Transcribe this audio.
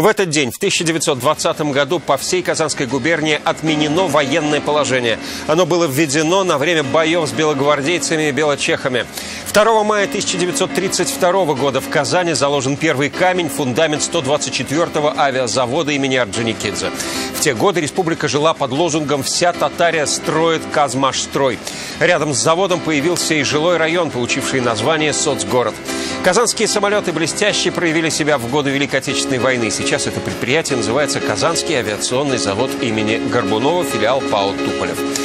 В этот день, в 1920 году, по всей Казанской губернии отменено военное положение. Оно было введено на время боев с белогвардейцами и белочехами. 2 мая 1932 года в Казани заложен первый камень, фундамент 124-го авиазавода имени Орджоникидзе. В те годы республика жила под лозунгом «Вся Татария строит Казмашстрой». Рядом с заводом появился и жилой район, получивший название «Соцгород». Казанские самолеты блестяще проявили себя в годы Великой Отечественной войны. Сейчас это предприятие называется Казанский авиационный завод имени Горбунова, филиал ПАО «Туполев».